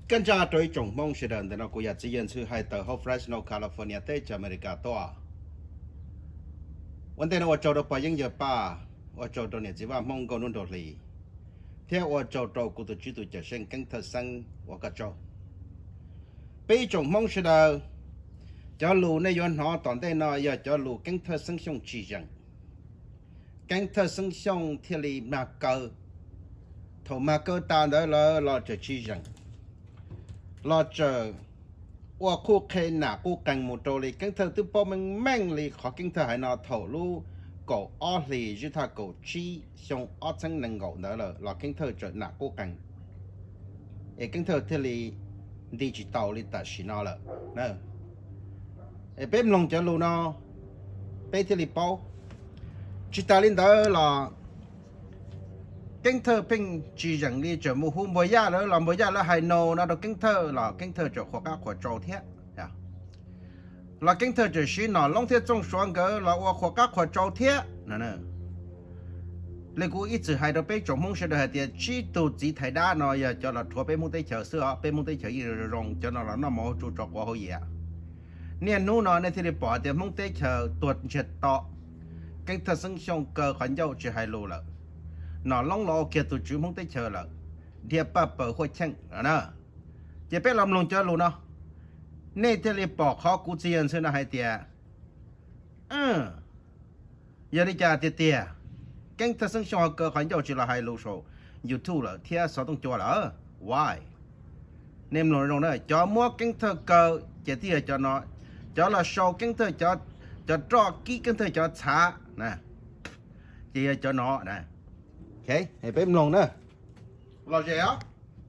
跟着对中梦是的，那国家资源是还到 Fresno California 在加美加多。วันนี้我做到北京也罢，我做到呢，只ว่า蒙古弄到里，听我做到古都知道就先跟他生我个做，被中梦是的，叫路呢原好当地呢要叫路跟他生相之人，跟他生相天里马高，头马高打的了就之人。lo chờ qua khu khe nà khu càng một trâu li kinh thơ từ bao mình mang li khó kinh thơ hay nó thầu lu cổ ó li như thà cổ chi xong ó chân nâng ngộ nữa là kinh thơ trở nà khu càng e kinh thơ thế li digital li ta xí nó là nè e bếp lòng cho lu nó bếp thế li bao chỉ ta lên đó là kinh thơ pin chỉ rằng đi chờ mua hôm bữa giờ đó làm bữa giờ là hay nô nó được kinh thơ là kinh thơ chờ khoa các khoa trâu thế là kinh thơ chờ xí nó long thế trong xoắn cái là khoa các khoa trâu thế nè lấy cú ít hay đó bé trong mông sẽ được thì chỉ tu chỉ thấy đa nó giờ cho là thua bé mông tây chờ xưa bé mông tây chờ gì rồi cho nó là nó mau chú trọ quá hồi vậy nè nô nó này thì để bỏ thì mông tây chờ tuột chết to kinh thơ sinh xong cơ khoản dâu chỉ hay lù了nó long lo kia tụi chú muốn tới chờ là địa bà bờ hội chân nè chỉ biết làm luôn cho luôn nó nên thế là bỏ khó cú tiền xưa là hay tiền giờ đi trả tiền cái thật sinh hoạt cơ khoản giàu chỉ là hay lô số YouTube là theo số đông cho là why nên luôn rồi này cho mua cái thơ cơ chỉ tiền cho nó cho là show cái thơ cho kỹ cái thơ cho trả nè chỉ cho nó nè ok, hãy bấm lòng nữa. Lo gì á?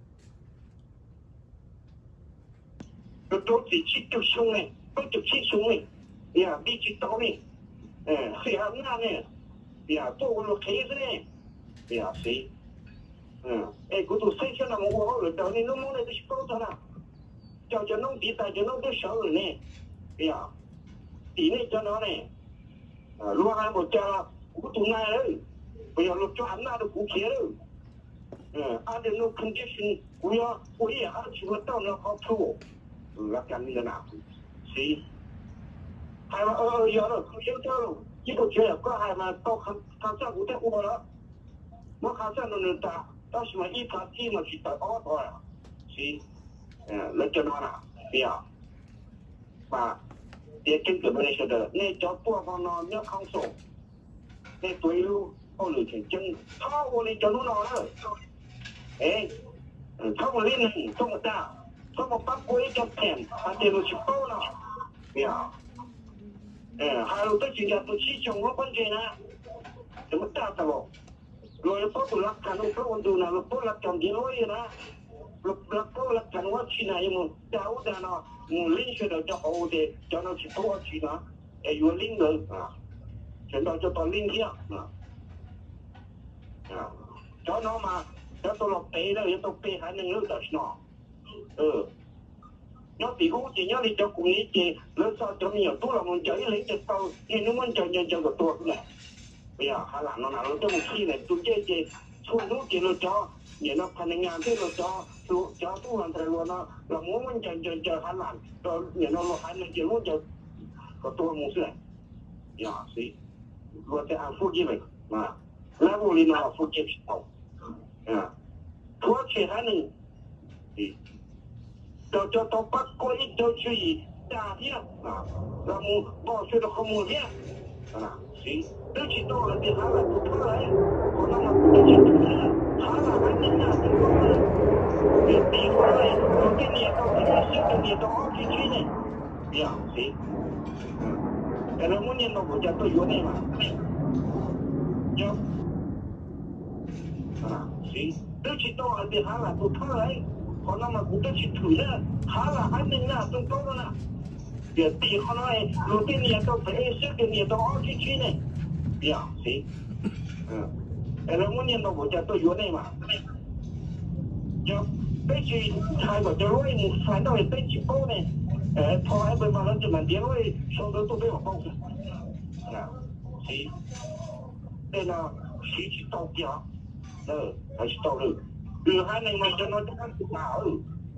Tôi chỉ chụp xuống này, tôi chụp xuống này, đi chỉ tao này, khi hắn na này, tôi lo thấy thế này, xí, cái tôi xây cho nó một cái rồi, nó muốn này tôi chụp tao nào, cho nó đi tại cho nó tôi sợ rồi nè, tí này cho nó này, lo hai một cha, cũng tụi này đấy. Bây giờ lúc cho hắn nào được cũng kia rồi, under no condition, we are chỉ có tao nó có thu, là cái gì nào, xí, hay mà giờ rồi không yêu cho, chỉ có chuyện có hay mà tao khám sát cũng thấy u đó, mà khám sát nó nên ta, tao chỉ mà ít khám chi mà chỉ tao ó thôi, xí, lấy cho nó nào, bây giờ, và để kinh tế bên này sẽ được, nên cho tua vào nó nhớ không số, nên tuổi luôn. Ôi lười thằng chân thao ôi lên cho nó đó thao mà lên này không một ta thao mà bắt quấy cho thèm anh tiền nó chịu to nào hai lúc tới chuyện tôi chỉ chồng nó vấn đề nè thì mất ta tao rồi nó bắt lắc thằng nó có ôn đồ nào nó bắt lắc chồng gì nói vậy nè nó bắt lắc thằng nó chỉ này mà cháu ra nó linh sẽ được cho họ để cho nó chịu to chỉ nó vừa linh nữa chuyện đó cho tao linh kia cho nó mà cho tôi lọc tệ đó, tôi tệ hai năng lượng đó nó nó bị hú chỉ nhớ đi cho cùng ý chị lớn sao cho nhiều tôi là muốn chơi lấy cho tao nên nó muốn chơi cái tôi này bây giờ hay là nó nào nó cho một khi này tôi chơi chị xuống nó chị nó cho vậy nó thành ngàn thế nó cho tôi làm thầy luôn nó là muốn chơi hay làm rồi vậy nó hai năng chị muốn chơi có tôi muốn chơi dạ xí luôn cái ăn phút gì vậy mà level ini nak fokus tau, tuan saya ni, jauh tempat kau ini jauh cuci, dah dia, kamu bawa sudah kamu dia, si, tu cerita orang dia halal tu halal, kau nama tu cerita halal ni nak tu halal, dia halal, kau ni kau ni tu orang cuci ni, ya si, kalau mu ni nak buat tu yo ni mah, yo. Xí, tôi chỉ to là việc há là tôi thơ ấy, còn nó mà cũng tôi chỉ thử nữa, há là hai mình là tôi có đó nè, việc thì họ nói đầu tiên là tôi phải xét cái gì đó chi này, dạ, xí, là muốn nhìn nó của cha tôi vô này mà, dạ, bây giờ hai vợ chồng ấy một phải đâu bây giờ cô này, thôi bây giờ nó chỉ làm tiếng ấy, sau đó tôi biết họ không, dạ, xí, đây là xí chỉ tao kia. Phải tao được. Từ hai này mà cho nó chắc ăn nào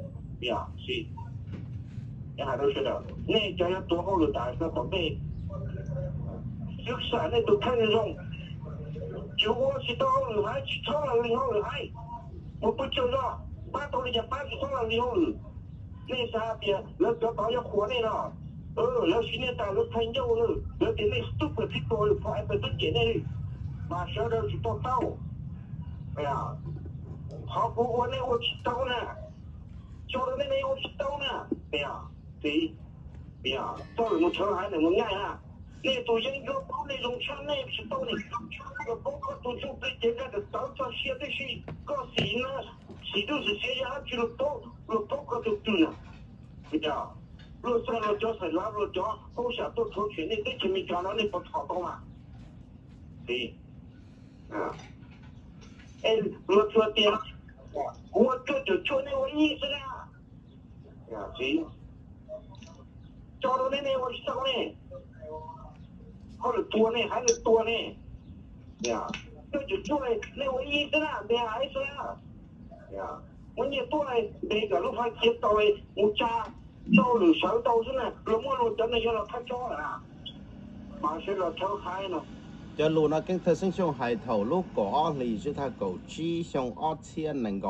呀，是，也还都是的，那家要多好的大那宝贝，就是那都看得中，就我是到了还去超了以后了还，我不就了，把到人家把去超了以后了，那啥边那个到要活的了。แล้วชิ้นนี้ตาลูกพันเยอะเลยแล้วเดี๋ยวนี้ตุ๊กที่ตัวพอไอ้เป็นตุ๊กเจ๋งเลยมาเช้าเราจิตโตเต้าเนี่ยพอกูวันนี้我จิตโตนะจอดใน我จิตโตนะเนี่ยสิเนี่ยตัวมันเท่าไหร่เนี่ยมันง่ายนะนี่ตัวยังยกเอาในลงชั้นนี่จิตโตนี่ก็บอกว่าตัวจุดเป็นเจ๋งนะแต่ตัวเสียได้สิก็สีนะสีดูสิเสียยาจิลูกโตก็จุดตัวนะเนี่ย路上了叫谁拉路叫，好像都出去，你在前面讲了你不吵动嘛？对，啊，哎，我昨天，我就那我意思啦，呀，对，叫到那我少呢，或者多呢，还是多呢，呀，就做嘞，那我意思啦，没意思啦，呀，我你多嘞，那个路上接到嘞，我家。招了小刀子呢，老莫路真的要了太招了啊！马上了超开呢。 cho lù nó kinh thực sinh xong hải thầu lúc có lì chứ ta cầu chi xong ót thiên nâng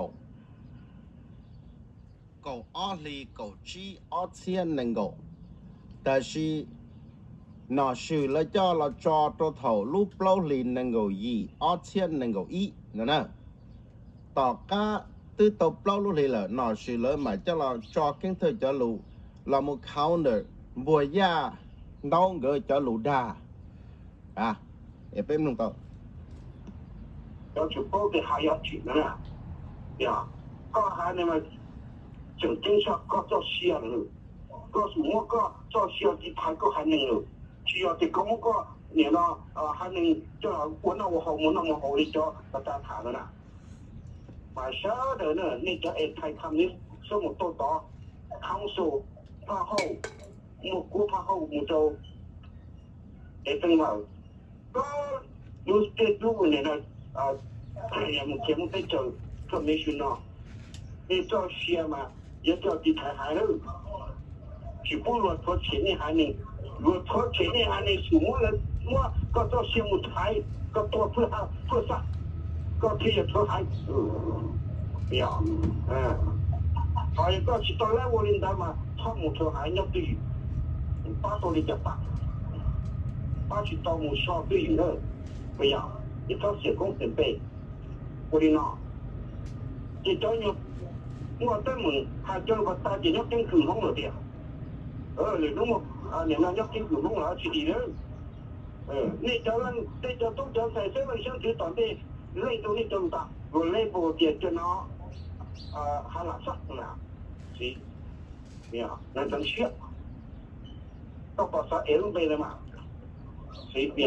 cầu lì cầu chi ót thiên nâng cầu tại vì nó sự là cho thầu lúc lâu lì nâng cầu gì ót thiên nâng cầu ý nữa nè tỏ cá từ tập lâu lúc lì là nó sự là mà cho kinh thực cho lù là một counter bùa ya nấu gửi cho lù đà à em biết không tao 要去包的还要紧呢呀搞还那么就经常搞做小了搞什么搞做小的排搞还能了需要的搞么搞你呢还能叫我那么好我那么好的叫大家谈了呢马上的呢那个哎太他们什么都到康苏怕后我国怕后我就哎正好ก็ยูสเตดูเนี่ยนะอย่างมึงเขียนมึงไปเจอก็ไม่ชินเนาะนี่เจ้าเชียมาเยอะเจ้าที่ไทยหายแล้วที่ผู้รวดทดเขียนนี่หายหนึ่งรวดทดเขียนนี่หายหนึ่งสูงแล้วว่าก็เจ้าเชียมุไทยก็ตัวเพื่อสักก็ที่จะทดหายอย่างพอก็ชิตอนแรกวันนี้ได้มาท่อมุทหายยกดีป้าตัวนี้จะปัก把去到木烧对应的不一样，一套写工准备，我的呢，这叫你我在门还叫我大姐要跟沟通了的，你如果你那要跟沟通了去的人，你叫人你叫都叫在这个乡村当地累都你都大，我累不点就那还拉萨呢，是，呀，那真是，到把啥人背了嘛。随便，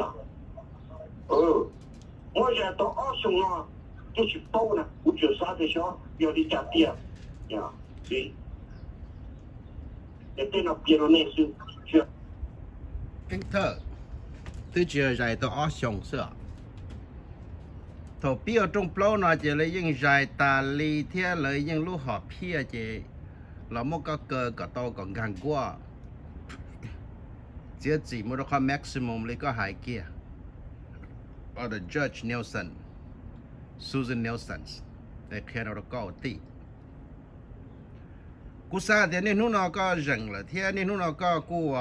我现在到二兄啊，就去包呢，我就啥子小要的家底啊，呀，对，也对那别的那是去。 kinh thơ từ chiều dài tới ở sông sữa thổ bia trong plau nó chỉ lấy những dài tà li theo lấy những lúa họ pia chỉ là một cái cờ cả to còn càng qua chỉ một cái maximum lấy cái hai kia ở the Judge Nelson Susan Nelson để khi nào có tí cú sa thì nên nó có rừng là thế nên nó có cú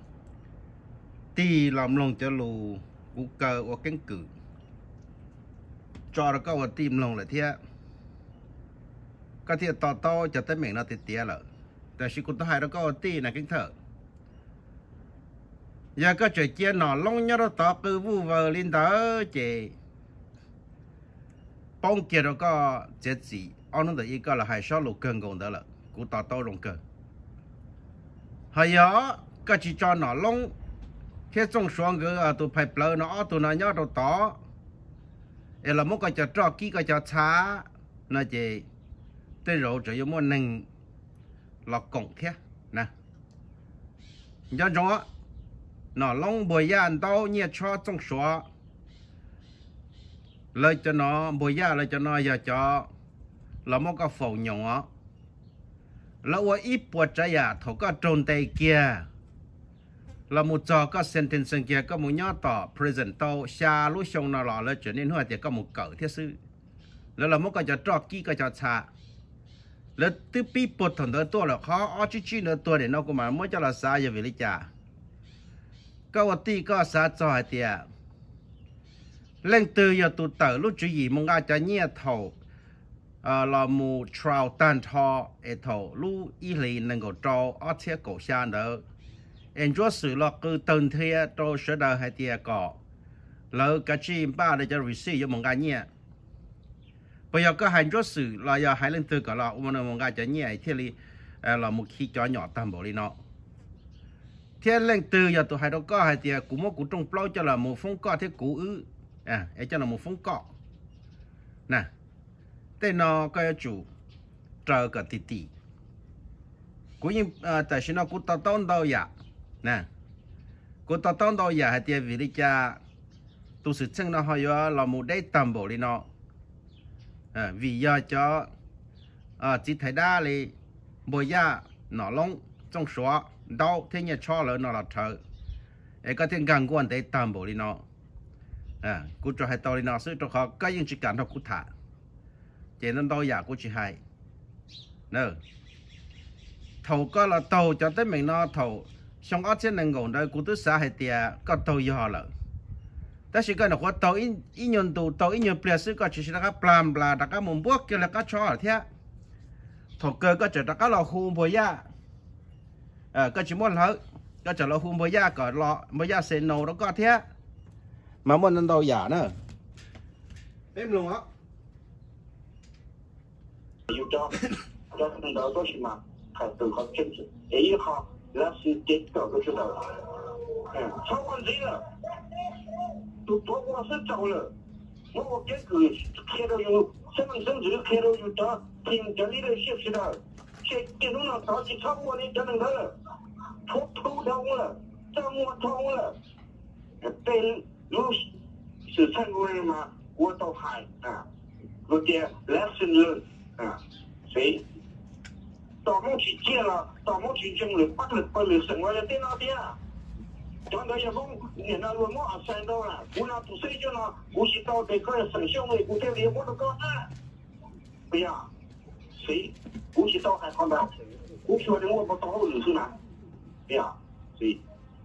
tí làm lòng cho lù cú cờ ở cánh cử cho nó có tìm lòng là thế cái thì to cho tới mình nó thì tiếc rồiแต่สิคุณต้องให้เราก็ตีนะกิ้งเถอะอย่าก็จะเจียนหนอลงยอดต่อคือวูเวอร์ลินเตอร์เจป้องเกียร์เราก็เจ็ดสีเอานั่นแต่อีกก็ละให้ชอบลูกเกินกงเด้อละกูต่อโต้ลงเกินหายก็จะจอหนอลงแค่จงสวงเกอตัวไผ่เปลือยเนาะตัวนั้นยอดต่อเราไม่ก็จะจอกกี้ก็จะช้านะเจแต่เราจะยังมั่วหนึ่งlọt cổng thế nè do đó nó long bồi ăn tao nhiệt cho trong số lời cho nó bồi lời cho nó giờ cho là một cái phẩu nhỏ là ở ít bột trái à thầu có trôn tay kia là một trò có sentence kia có một nhớ tỏ present tàu xa lúc xong nó lọ là trở nên hoa thì có một cỡ thiết sự là một cái trò kỹ cái trò xa là từ bị bột thằng đóตัวlà khó ở chỉ nóตัวđể nó cũng mà mới cho là xa giờ về lý trả có một tí có xa cho hai tiệt lên từ giờ tụ tử lúc chú ý mong ai cho nhẹ thầu là một trial tan thọ thầu lúc ý lý năng够trao ở thiết cổ xa nữa em chúa sự là cứ từng thế cho sở đời hai tiệt cọ lỡ cả chi ba để cho receive mong ai nhẹ bây giờ có hành chúa sự là giờ hai lên từ cả là mong ai cho nhẹ thiết lý là một khi cho nhỏ tam bộ đi nó thiết lên từ giờ tụ hai đó có hai tiệt cũng một cũng trong bao cho là một phong có thiết cũ ư ấy cho là một phong cọ nè tên nó cái chủ chờ cả tì tì cũng như tại sao nó cũng tao tao đâu vậy nè cũng tao tao đâu vậy hay tiền vì lý cha tu sự chân nó hay là một đấy tầm bộ đi nó vì do cho chỉ thấy đa là bồi da nó lông trong số đau thế nhà cho lỡ nó là thở ấy có thể gần quan đấy tầm bộ đi nó cú cho hai tàu đi nó sẽ cho họ cái những chỉ cần họ cú thả chỉ nên tàu giả cú chỉ hai nè thầu có là tàu cho tới mình nó thầu xong ở trên nền ngọn đây cú tới xã hay tiệt có tàu gì họ lợแต่สิ่งนั้นเขาตัวอินยนตัวอินยนเปลี่ยนซื้อก็chỉ là các plan là các mồm buộc kia là các chó ở thế thầu cơก็จะcác lò hùm bồi yaก็chỉ muốn lỡก็จะlò hùm bồi yaก็lò bồi ya xe nổ đó có thế mà muốn nên đâu giả nữa em luôn á อยู่จอเป็นดาวตัวชิมาขัดตัวเขาเช่นเอ้ยเขาแล้วสิเด็กก็คือเราชาววันนี้ล่ะตัวว่า是走了我这个看到有身份证只看到有的听这里的消息了这电动上早起超过你这能了头疼了这我疼了被路是参过人嘛我都害我的 lesson learn所以到目前见了到目前经历把了生活在电脑边讲到也讲你那罗马山道了我那不睡觉呢我是到这个省校内我这里我都搞不呀谁我是到还看到我说的我不到路是哪呀所以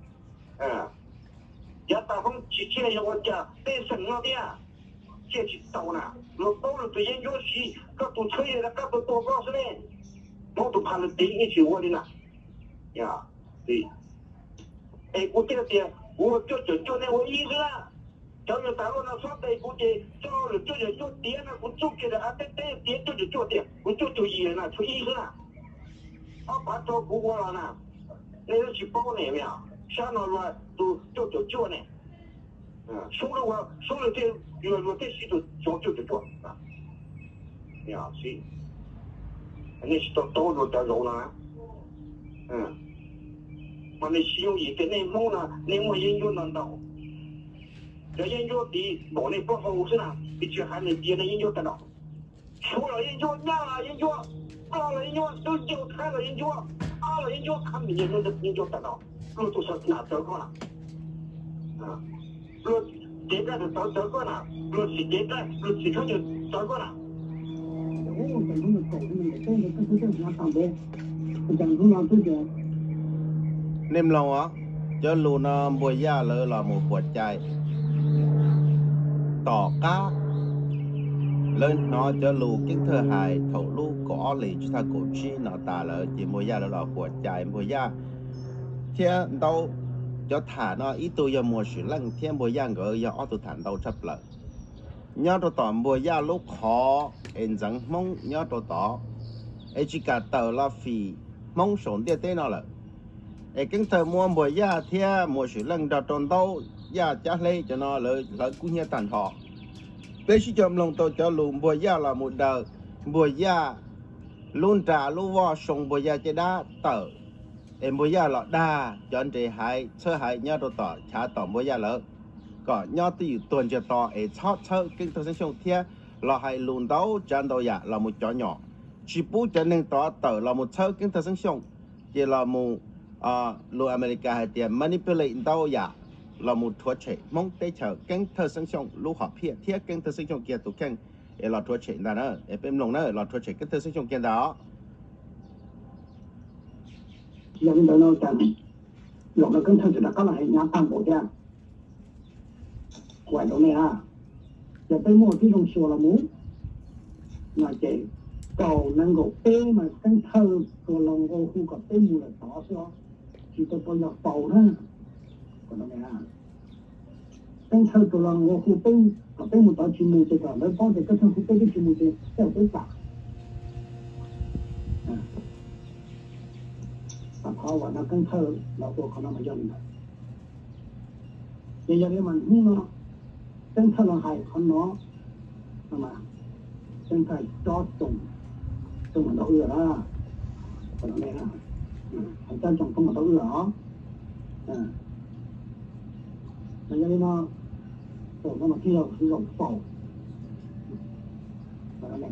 也打风去见一我家在省那边这去到呢我到了对研究系各都吹了各都多高是呢我都怕了顶一起我的呢呀对哎我这个点我就那我意思了叫你大陆那说的估计到了就点了我就觉得对点就点我就一人了出意思了把照顾过了呢那个去包那边下那了都就呢收了这有这些都就呀是那是到了的肉了mà này sử dụng gì cái này mong là nên mà研究难道这研究的某类不好是哪必须还能别的研究得到除了研究两了研究二了研究都就开了研究二了研究他们研究得到路都是哪得过了路这个就得过了路是这个路市场就得过了我们这种狗的那个真的正常上班不讲中央这个 nem lòng á cho lù nó bồi da lỡ là một quạt chạy tỏ cá lên nó cho lù kiến thơ hài thầu lù có lì cho ta cổ chi nó ta lỡ chỉ bồi da là quạt chạy bồi da thiên đâu cho thả nó ít tôi giờ mùa sử lăng thiên bồi da ngỡ giờ ở tôi thản đâu chấp lợi nhớ tôi tỏ bồi da lúc khó em rằng mong nhớ tôi tỏ ấy chỉ cả tờ là phì mong sổn địa tên nó lợi ấy cái thời mua bồi da theo mùa sử lăng đào tròn đâu da chả lấy cho nó lợi cũng như tàn họ bây giờ chậm lòng tôi cho lùm bồi da là một đời bồi da luôn trả luôn vào sông bồi da chơi đá tờ em bồi da là đa cho anh chị hãy sơ hãy nhớ tôi tỏ trả tỏ bồi da lỡ có nhớ từ tuần cho tỏ ấy chót cái thời sinh theo là hãy lùn đấu chân đầu dạ là một chó nhỏ chỉ bố cho nên đó tờ là một thao kiến thức sinh sống chỉ là một lô America hay tiền manipulate đâu ya là một thua chế mong để chờ kiến thức sinh sống lô học hiện thiết kiến thức sinh sống kia tụ keng là thua chế là nữa em lòng nữa là thua chế kiến thức sinh sống kia đó dân đó nó chẳng lúc đó kiến thức thì đã có lại nhà tăng bộ ra quay đó này à giờ tới mua cái dòng số là muốn mà chị cầu năng gỗ tê mà căn thơ của lòng gỗ khu có tê mù là tỏ xó chỉ tôi có nhập bầu đó còn đó này à căn thơ của lòng gỗ khu tê có tê mù tỏ chỉ mù thì còn đấy có thể cái thơ khu tê cái chỉ mù thì theo tới cả và họ và nó căn thơ là của nó mà dân này bây giờ đấy mình không nó căn thơ là hay con nó mà căn thơ cho trùng trong mình đâu ưa đó còn nó này là phải cho trong không mà đâu ưa đó bây giờ nó rồi nó mà kia sử dụng phổ còn nó này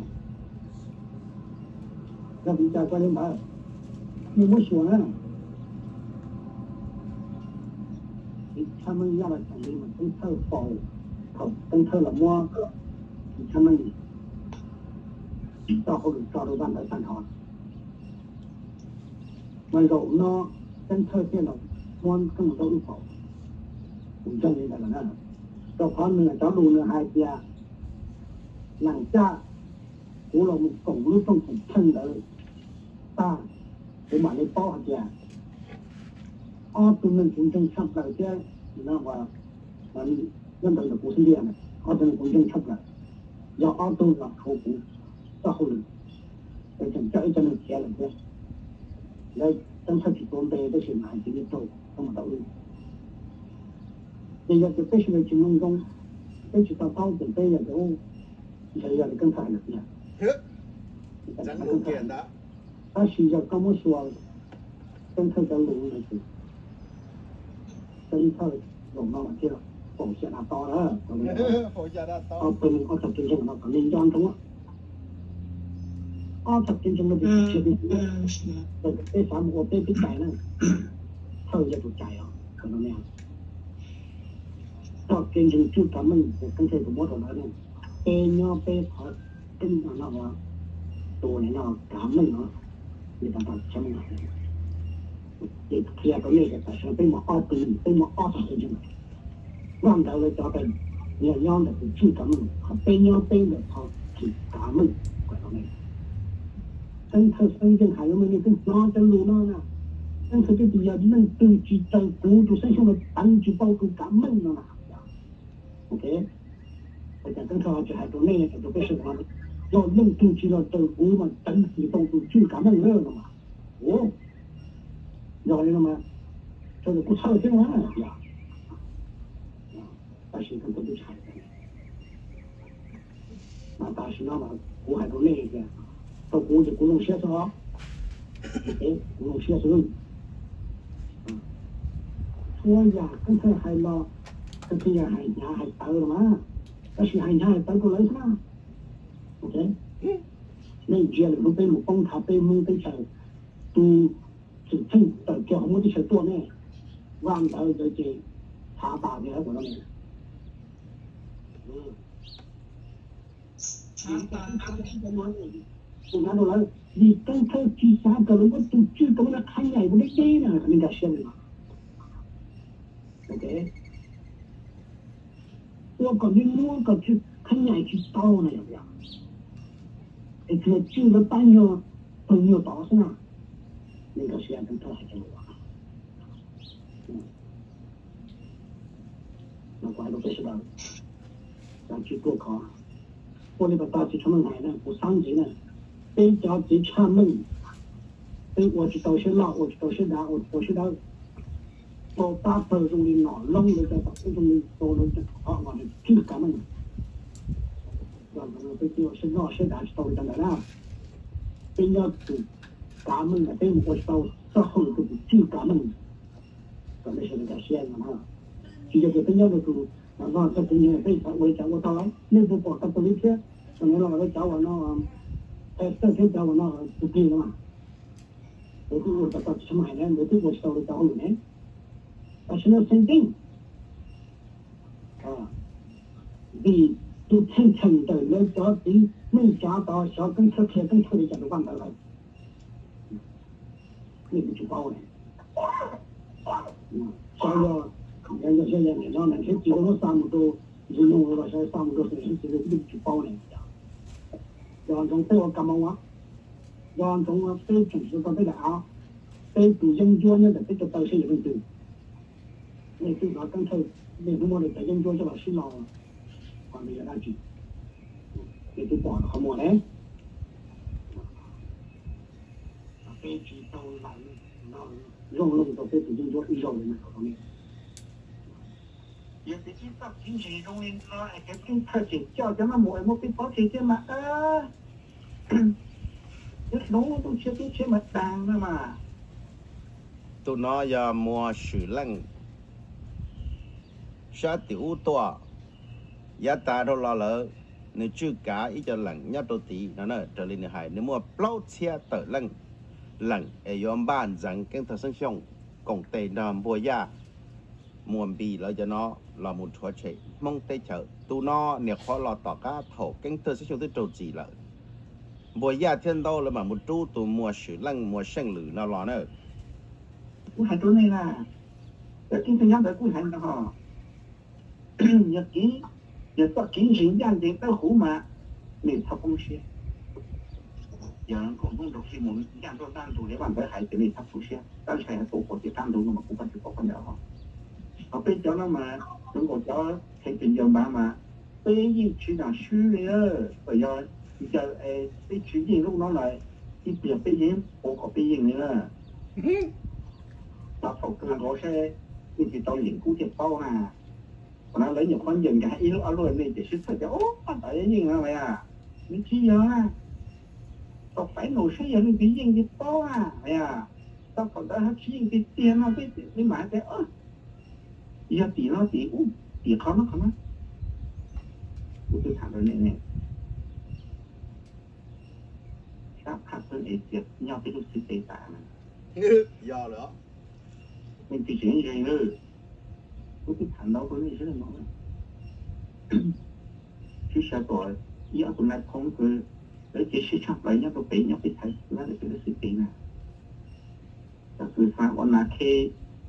ra bị cha qua lên mà nhưng mới xuống á thì他们要来讲的嘛跟特保跟特了么他们到后头找到办来办好มันก็เนาะเป็นเธอที่เราม้วนขึ้นมาต้อง跑ผมจะนี่แต่ละนะก็พร้อมเนื้อเจ้าดูเนื้อหายเปียหลังจากหูเรามันส่งรู้ต้องถึงเช่นเลยตาผมมาในป้อเจียอ้อตัวนึงผมจึงชับเลยเจ้านะว่ามันนั่นเป็นกูสิ่งเดียวนะอ้อตัวนึงผมจึงชับเลยอย่าอ้อตัวหลักเขาผมก็เขาเลยแต่ฉันจะไอ้เจ้าหน้าที่อะไรเจ้าแล้วตั้งแต่ที่ตอนเด็กได้เสียหายชีวิตโตต้องมาต่อเลยbây giờ cái cái sự chuyển nông công cái sự tao tao chuẩn bị là chỗ bây giờ cần phải được nhỉ chẳng đủ kiện đó ta sử dụng công nghệ số cần phải có đủ là gì cần phải dùng nó mà chưa phổ sẽ là to đó phổ sẽ là to mình có tập trung trong nó có liên quan đúng không có tập trung trong nó thì chưa biết rồi cái sản phẩm cái chạy này thôi giờ tụi chạy à còn nó nèก็เก่งจนจุดทำมันตั้งใจผมว่าตรงนั้นเนี่ยเนาะเป็นขอเป็นเนาะว่าตัวเนี่ยเนาะทำมันเนาะมีต่างๆใช่ไหมเด็กเคลียร์ตรงนี้แต่ฉันเป็นหมออ้อปืนเป็นหมออ้ออะไรจังว่างเราเลยจะเป็นเนี่ยย้อนแต่เป็นจุดทำมันเขาเป็นย้อนเป็นแบบเขาขีดทำมันกว่าตรงนี้ตั้งเธอตั้งจังหายมันนี่เป็นน้องจะรู้น้องนะตั้งเธอจะดีอย่างนั้นตื่นจิตใจกูดูใส่ช่วงตั้งจิตเป้ากูทำมันเนาะOK， 大家跟他就还都那个都不是他们要弄进去了，政府嘛整体动作就干那热了嘛，哦，要那个嘛，这个不操心了呀，但是跟都不差的，但是那嘛，我还都那个，到国际公众写手，OK， 公众写手，说呀，跟他还嘛。cái kia hay nhà hay tự mà cái sự hay nhà hay tự có lấy sao ok nên giờ là lúc bên một con tháp bên mông bên trời tu sự thân tự cho không có cái sự tua này vang tới tới chị thả bà cái của nó này tôi nói là vì cái thơ chi xa cái lúc đó tôi chưa có nó khai ngày của cái này là mình đã xem rồi ok我感觉我个去看眼去到那样，而且进了半月朋友到是哪，那个时间跟他还叫我，那怪都不知道，想去过考，我那个大去他们来呢，不上级呢，被叫去串门，被我去到学老，我去到学大，我去到。到大头中的脑弄的在大头中的到了这啊，我的最感恩，让他们被叫是老师打到的来了，被要做感恩的，被我到之后都是最感恩的，咱们现在现在嘛，直接就被要的做，然后这今年被我讲我到来，内部报他不理解，可能老是找我那 Thế thế đâu nó tự tin lắm mà. Tôi cũng tập tập xem này nên tôi cũng sau đó rồi đấy. Và nó same thing. Vì tôi thân thân tới nơi cho tí mình trả đó cho跟特别跟特别讲的忘了来。那个就包呢。所以人家现在你让人去几个人3多，就用我现在3多是这个就包呢。然后对我干嘛哇？然后我对平时都对了，对比应做那个这个都是有对。那最少刚才那什么的在应做这个是老，我们也那句，那就bỏ không mua đấy. Cái chỉ tàu lại nó rong lông tàu cái tự nhiên cho đi rồi mà không biết. Giờ cái chỉ tàu chính trị rong lên nó cái thời chỉ cho nó một cái có thể chứ mà cái nó tôi chưa mặt đàng nữa mà. Tụi nó giờ mua sử lăng sẽ tiểu tòa giá ta đâu lo lỡ nếu chưa cả ý cho lần nhất đầu tí nó trở lên hải nếu mua plau xe tờ lần ở yom ban rằng cái thời sinh sống công tây nằm bùa ya muôn bì lại cho nó là một chỗ chạy mong tây chợ tụi nó nếu khó lo tỏ cá thổ cái thời sinh sống tới trâu chỉ lại bùa ya thiên đâu là mà một chú tụi mua sử lăng mua sinh lử nó lo nữa cũng hành chỗ này là cái kinh tế nhắm tới cũng hành đó họ nhật ký giờ có kiến diễn ra thì tới hủ mà mình thao công xe giờ cũng không được khi muốn ra cho đang tụ để bạn tới hải thì mình thao phụ xe đang xe tụ của cái tam tụ mà cũng có phần đó họ biết cho nó mà chúng tôi cho thấy tình yêu mà bây giờ chỉ là suy nữa bây giờ cái chuyện gì lúc nó lại cái việc bây giờ có bây giờ nữa nó phải cần có xe thì tao liền cũng thiệt bao à nó lấy nhiều con dừng cái yếu ở luôn này chỉ sức cho ố tại gì mà mày à mình chỉ giờ tao phải nổi xây dựng cái gì thì bao à mày à tao còn đã hết chỉ cái tiền nó cái mà cái giờ tỷ nó tỷ khó nó tôi thẳng rồi này các hạt tôi để tiệt nhau cái lúc tệ tạ này giờ nữa mình chỉ chuyện gì nữa cái thằng đó với rất là nổi chứ sao rồi giờ tụi này không cứ để chỉ sử dụng lại nhau tụi bị nhau bị thấy nó là cái sự tiền này là cứ phải còn là khi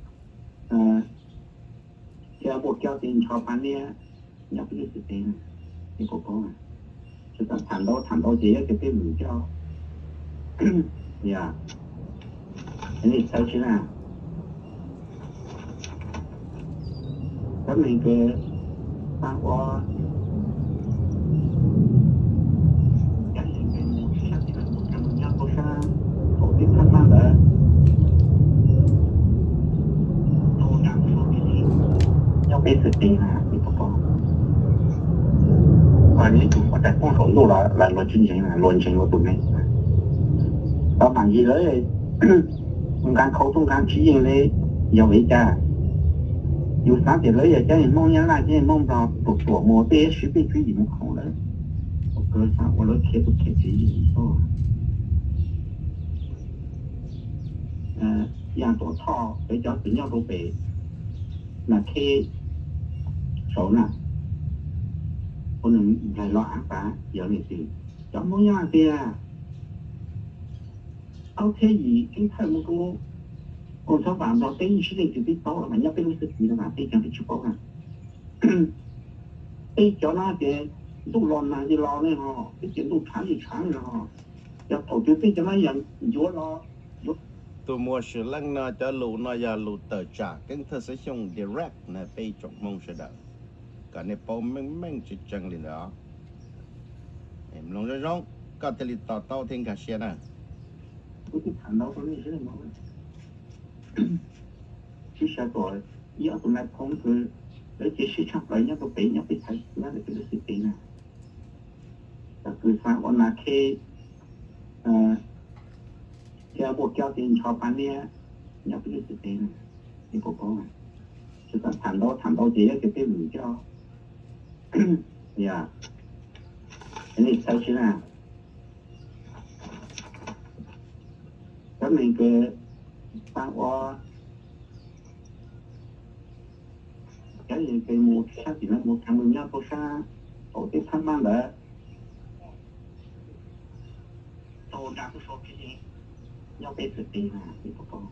theo bộ giao tiền cho bạn nè nhau cái sự tiền này thì có mà chứ ta thằng đó chỉ cái mình cho dạ cái này sao chứ nào cái này cái ta có cái này cái sao thì một trăm nhau có sao phổ biến khăn mang đấy tôi làm số cái gì nhau cái sự tiền là thì có và những chúng có tại phong khẩu đồ là luật chương trình là luận trình của tụi này tao bằng gì đấy không can khẩu không can chỉ riêng đấy giàu ý cha dù sao thì lấy giờ cho nên mong nhớ lại cho nên mong vào của mùa tết sử bị cái gì cũng không đấy cơ sao có lấy kia tôi kia gì thôi dạng tổ thọ để cho tự nhau đồ về là khi số nào con đừng lại lo ác phá giờ này thì cho mong nhớ kia áo thế gì cái thời một cô còn sao bạn đó tới sự định thì tốt là mà nhớ cái sự gì đó mà tới chẳng phải chụp à tới cho nó thì lúc lon là gì lo này họ cái chuyện lúc tháng rồi họ cho tổ chức tới cho nó nhận chúa lo tụi mua sử lăng nó cho lũ nó giờ lũ tờ trả cái thời sẽ dùng direct này bây trọng mong sẽ đợi cả này bao mình chỉ chẳng liền đó em lòng ra rong có thể đi tàu thêm cả xe này cái thằng đó có này rất là ngon chứ sao rồi giờ tụi này không cứ để chỉ sử dụng lại nhau tụi bị nhau bị thấy nó là cái sự tiền này là cứ phải còn là khi theo bộ giao tiền cho bạn nè nhau cái sự tiền này thì có mà chứ còn thằng đó chỉ cái mình cho dạ cái này sao chứ nào 咱那个把我家里给我下底了，我看我要多少，我得看慢的，我家不说皮，要被指定啊，你不懂。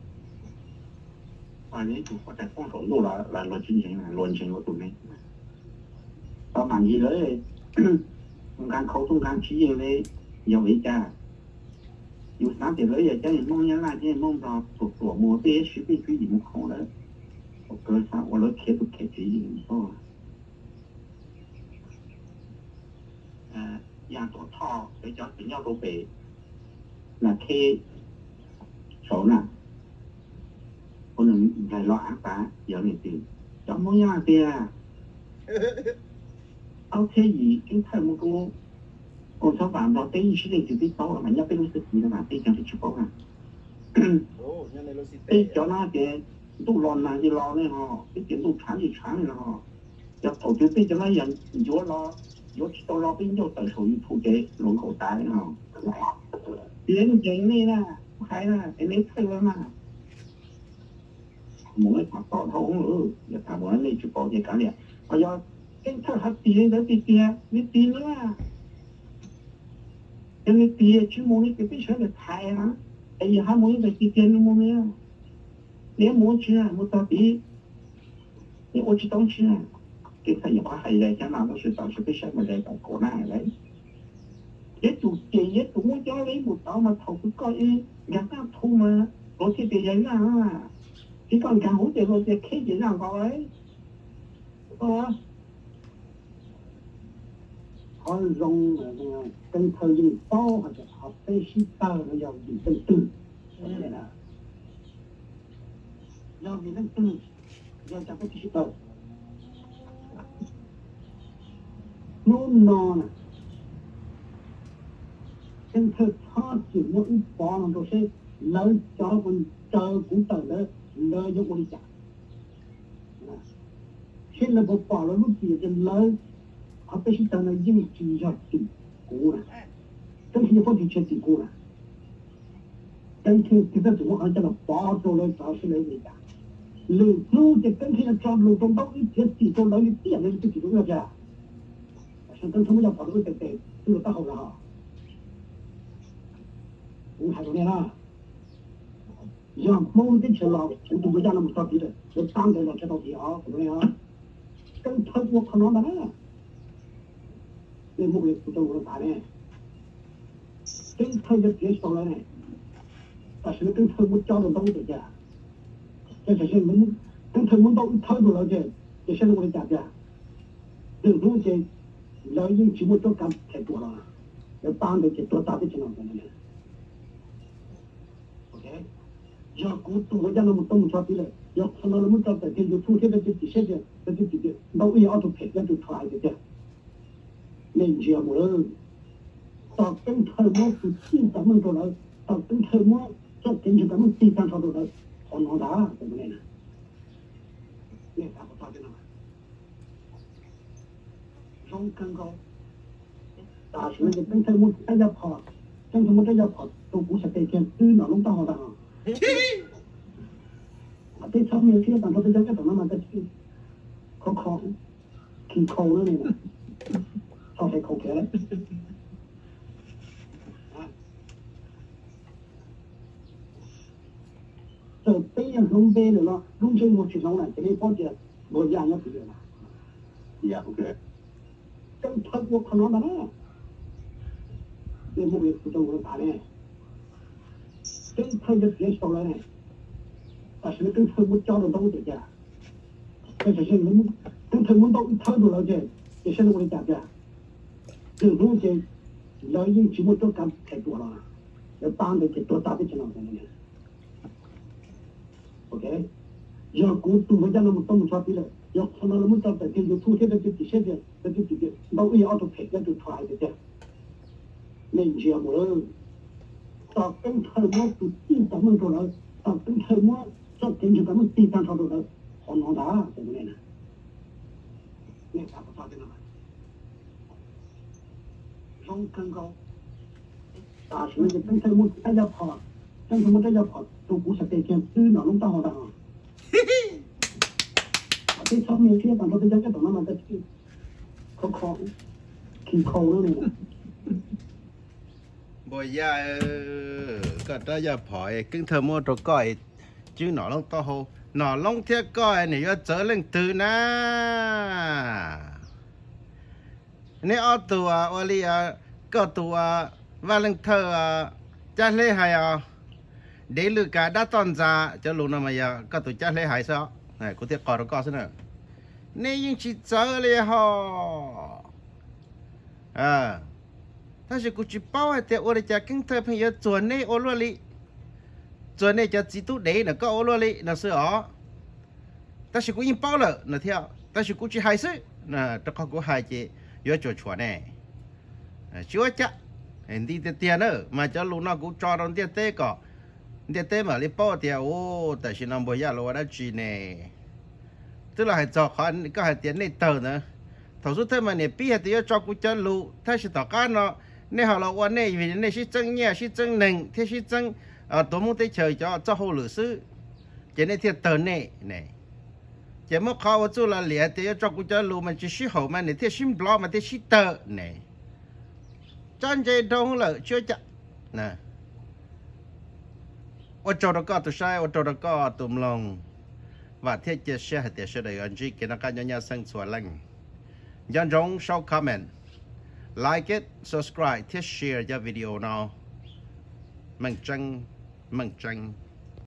反正就或者放手路来进行论证我都没。到满意了，中间考中间批验的要回家。有啥点了也叫人弄人那件弄到琢磨这些学费就你们考了，我哥啥我都贴都贴这一哦。让多套比较比较都被那贴手呢，可能来老安排有点点，怎么样的？เอาเทีย跟他们说。我说反正对一些人就被刀了嘛，人家被弄死皮了嘛，被讲是吃饱啊。被叫那边都乱那就乱了哈，被点都传就传了哈。要头就被叫那样药了，药吃到老病药到手一吐给龙口袋哈。别人讲你呢，还呢，给你吃了嘛。我他到头了，要他我那去保健干了，哎呀，跟他还别的别，你别了。因为毕业去摸你必须得猜啊，哎呀，还摸一个几点都摸没有，连摸去啊，摸到底，你我去东西啊，给他一块还来讲哪个学当时被什么来搞过来来，也就我家里不到嘛，头不高一，人家头嘛，我去别人啊，你讲讲我这个在开机上搞哎，啊。好容那个跟头领包或者好被洗到要你的灯，是的，要你的灯，要讲不洗到，弄呢，跟头差距我一包那都是老家伙照顾到了，老有我的家，现在不包了，我别的老。他必须到那应急要进过了，整天不就去进过了，整天这个怎么还叫他包着了找是来回家，路的整天要找路中到一天地中到一点的就地中要去，是跟他们要跑路对，这个大好了哈，我还多年了，像某的去了，我都不讲那么少地的，我当着了这道题啊，怎么样？跟他我可能的呢。那目标不中我打呢，跟他也别说了呢，但是跟他们交的都得讲，这是们跟他们都太多了去，这现在我的家家，这东西老人节目都干太多了，要当的去多大的情况下面 ，OK， 要孤独我讲那么东差别了，要看到那么早的天就出现的这几些的，这就几个，那我也要都配，那就出来的这。人家我到跟他们是进咱们这来，到跟他们这根据咱们第三条这来，好弄啥怎么来呢？那啥不着急了嘛？容更高，大学的跟他们大家跑，跟他们大家跑都不是白天，对哪弄大好大啊？啊，对他们去当初大家怎么嘛的去考，挺考了呢。他还口开了，啊，这北洋弄北的了，弄成我去弄了，这里放的我家也不有了，也不给，跟他我可能的呢，那目标不中我打呢，跟他也别说了呢，但是跟他们交的都得讲，这就是你们跟他们都太多了去，这现在我的家家。这东西老人节目都干太多了，要当的去多大的情况下面 ，OK， 要孤独我讲那么东差别了，要看到那么早的天就出现的这几些的，这就几个，那我也要都配，那就出来的这，人家我到跟他们是进咱们这来，到跟他们这根据咱们第三条这来，好弄啥怎么来呢？那啥不着急了嘛？容更高，大学的跟他们大家跑， chẳng có một cái giờ tôi cũng sẽ kể chuyện chứ nó không tao đâu cái sau này kia còn tôi cái tụi nó mà cái khó kỳ khổ nữa này bây giờ cái đó giờ phải kinh thơ mua đồ coi chứ nó long to hồ nó long thiết coi này trở lên từ na nếu ở tù ở li có tù và lên thơ cha lê hay để lừa cả đã toàn ra cho luôn mà giờ có tù cha lê hay sao này có thể coi được coi xem nào nếu những chỉ trở lên họ ta sẽ cũng chỉ bảo hay thì ở đây cha kinh thơ bây giờ chuẩn này ở luôn đi chuẩn này cha chỉ tu đấy là có ở luôn đi là sao ta sẽ cũng im bảo了là theo ta sẽ cũng chỉ hay sự là ta không có hay chứ yếu chuột chuột này chúa chắc đi tiền nữa mà cho lúc nào cũng cho đồng tiền tê mà lấy bao tiền ô tại sao năm bây giờ lo đã chi này tức là hay cho họ có hay tiền này tờ nữa thầu số thế mà này bây giờ cho cũng cho lụ thay sẽ tao cái nó nên họ là quan này vì này sẽ chân nhẹ sẽ chân nặng thế sẽ chân tổ muốn tới chờ cho hồ lửa sư cho nên thì tờ này chỉ muốn khó cho là liệt thì cho cũng cho lụ mà chỉ sử hậu mà này thì sim blog mà thì sử tờ này chân chơi đông là chưa chắc nè ở chỗ đó có tụi sai ở chỗ đó có tụm lòng và thiết chia sẻ thì sẽ được anh chị cái nào cái nhau sang xóa lạnh dân giống sau comment like it subscribe thiết share cho video nào mừng chân